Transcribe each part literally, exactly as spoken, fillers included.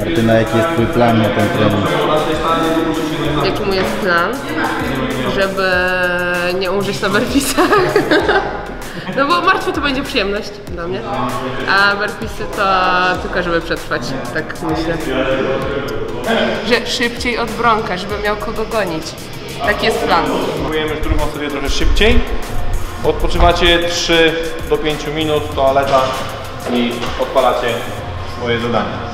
Martyna, jaki jest twój plan na ten trening? Jaki mój jest plan? Żeby nie umrzeć na burpeesach. No bo martwy to będzie przyjemność dla mnie, a burpeesy to tylko żeby przetrwać, tak myślę. Że szybciej od Bronka, żeby miał kogo gonić. Taki jest plan. Próbujemy drugą serię trochę szybciej. Odpoczywacie trzy do pięciu minut, toaleta i odpalacie swoje zadanie.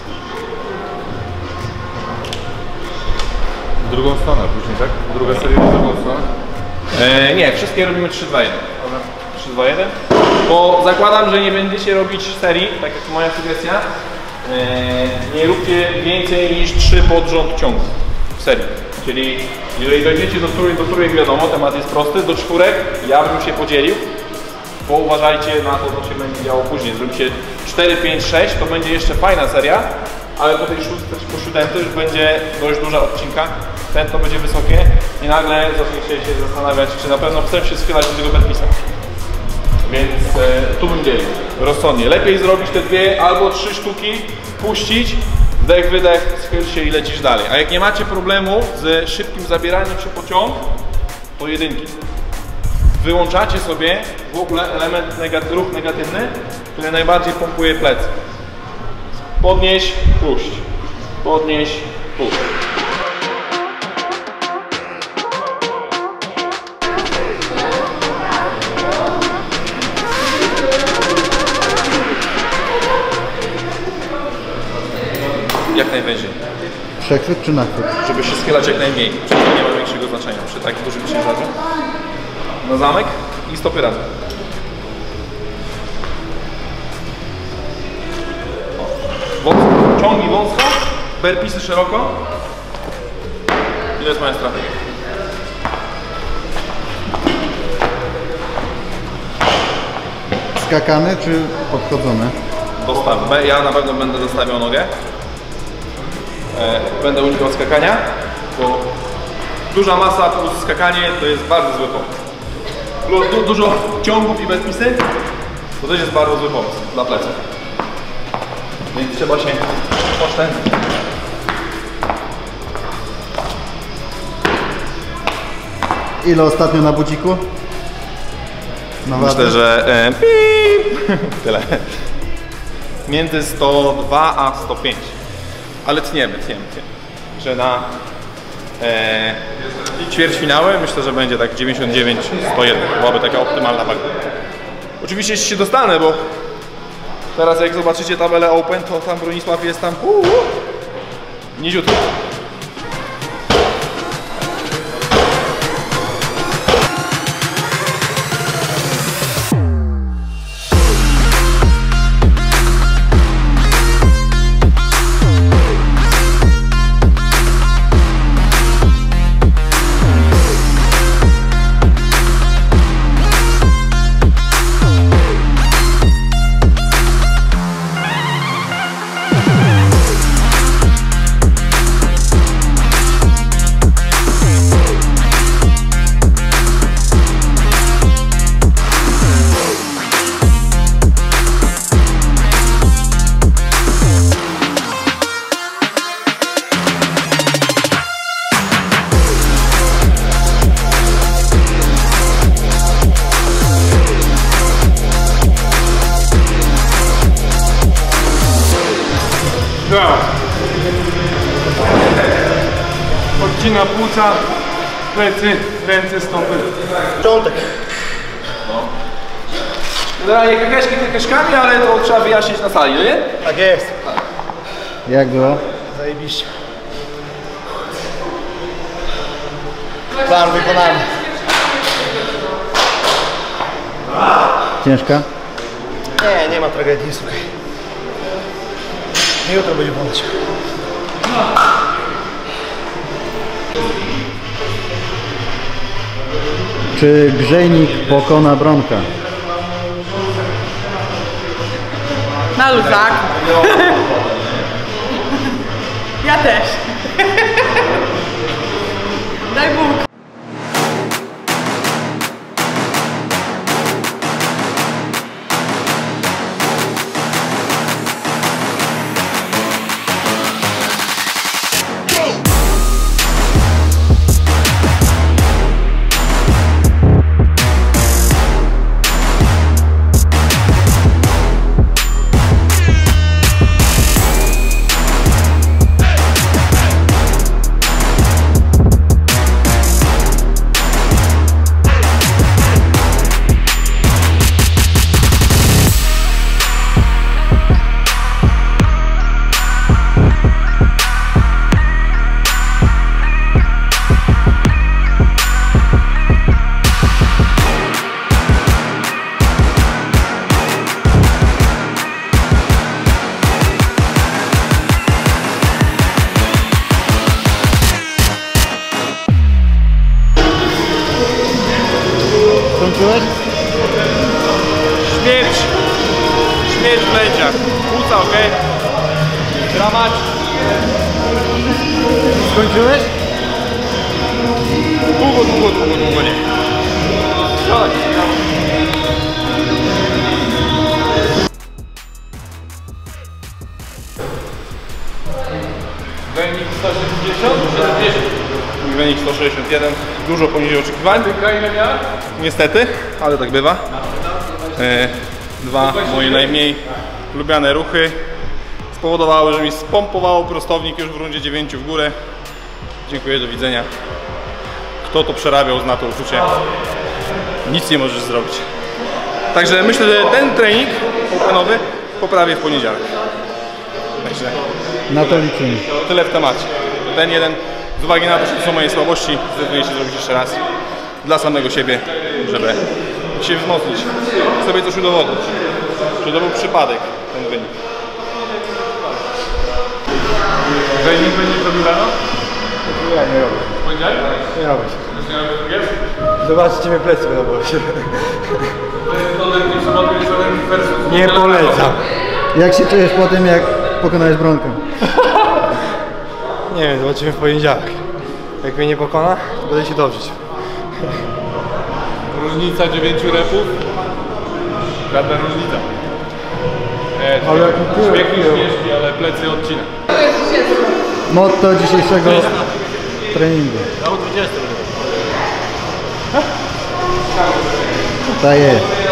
W drugą stronę później, tak? Druga seria w drugą stronę? E, nie, wszystkie robimy trzy dwa jeden. trzy dwa jeden. Bo zakładam, że nie będziecie robić serii, tak jak moja sugestia. E, nie róbcie więcej niż trzy pod rząd ciągów w serii. Czyli jeżeli dojdziecie do trójek, do trójek wiadomo, temat jest prosty, do czwórek ja bym się podzielił, bo uważajcie na to, co się będzie działo później. Zrobicie cztery, pięć, sześć, to będzie jeszcze fajna seria, ale po tej szóstce czy po siódemce już będzie dość duża odcinka, tętno będzie wysokie i nagle zaczniecie się zastanawiać, czy na pewno chcę się schylać do tego burpeesa. Więc e, tu bym dzielił rozsądnie. Lepiej zrobić te dwie albo trzy sztuki, puścić, wdech, wydech, schyl się i lecisz dalej. A jak nie macie problemu z szybkim zabieraniem się po ciąg, to jedynki. Wyłączacie sobie w ogóle element negat ruch negatywny, który najbardziej pompuje plecy. Podnieś, puść. Podnieś, puść. Jak najwyżej. Przechwyt czy nachwyt? Żeby się schylać jak najmniej. Przy tym nie ma większego znaczenia. Przy tak dużym ciężarze. Na zamek i stopy razem. Wąsko. Ciągnij wąsko, burpeesy szeroko. I to jest moja strategia. Skakane czy podchodzone? Dostaw. Ja na pewno będę dostawiał nogę. Będę unikał skakania, bo duża masa plus skakanie to jest bardzo zły pomysł. Plus du dużo ciągów i burpeesy to też jest bardzo zły pomysł dla pleców. Więc trzeba się oszczędzić. Ile ostatnio na budziku? Na Myślę, że e, pip, tyle. Między sto dwa a sto pięć. Ale tniemy, tniemy, tniemy. Że na e, ćwierćfinały myślę, że będzie tak dziewięćdziesiąt dziewięć sto jeden. Byłaby taka optymalna waga. Oczywiście jeśli się dostanę, bo teraz jak zobaczycie tabelę Open, to tam Bronisław jest tam uh, uh, niziutko. Odcina płuca, plecy, ręce, stopy. Początek. No. Generalnie kakaszki kakaszkami, ale to trzeba wyjaśnić na sali, no nie? Tak jest. Jak było? Zajebiście. Plan wykonany. Ciężka? Nie, nie ma tragedii, jest okej. Jutro będzie boleć. Czy Grzejnik pokona Bronka? Na luzak. Ja też. Daj Bóg. ok? Dramać. Skończyłeś? Długo, długo, długo, długo nie. Chodź. Wynik sto siedemdziesiąt, siedemdziesiąt. Wynik sto sześćdziesiąt jeden, dużo poniżej oczekiwań. Ile miałem? Niestety, ale tak bywa. E, dwa moje najmniej lubiane ruchy spowodowały, że mi spompowało prostownik już w rundzie dziewięciu w górę. Dziękuję, do widzenia. Kto to przerabiał, zna to uczucie. Nic nie możesz zrobić. Także myślę, że ten trening openowy poprawię w poniedziałek. Także Na to liczymy. tyle w temacie. Ten jeden, z uwagi na to, że to są moje słabości, zdecyduję się zrobić jeszcze raz dla samego siebie, żeby się wzmocnić, sobie coś udowodnić, że to był przypadek, ten wynik. Trening będzie robił rano? Ja nie robię. Poniedziałek? Nie robię. Już nie robię drugie? Zobaczcie, mnie plecy będą boleć. To ten w sobotę jest jeden versus... Nie polecam. Jak się czujesz po tym, jak pokonałeś Bronka? Nie wiem, zobaczymy w poniedziałek. Jak mnie nie pokona, to będę się dobrze. Różnica dziewięciu repów. Żadna różnica. Nie, Ale jak śmiechy śmieszki, ale plecy odcina. Motto dzisiejszego treningu. Na dwudziestym. Tak jest.